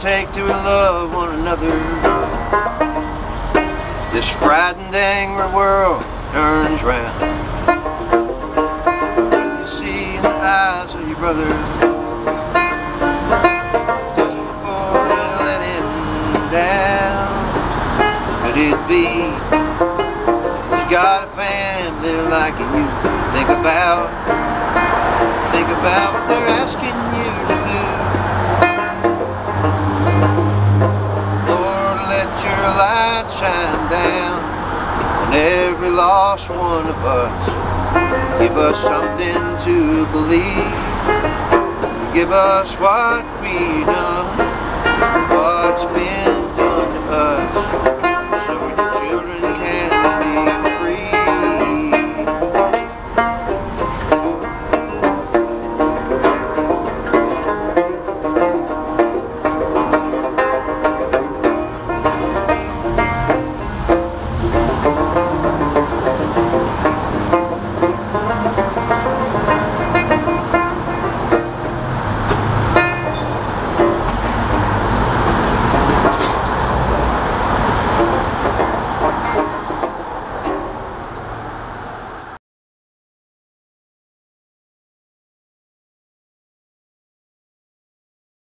take to love one another? This frightened, angry world turns round. You see in the eyes of your brother, just before you let him down. Could it be you got a family like you? Think about what they're asking you to do. Lord, let your light shine down on every lost one of us. Give us something to believe. Give us what we know.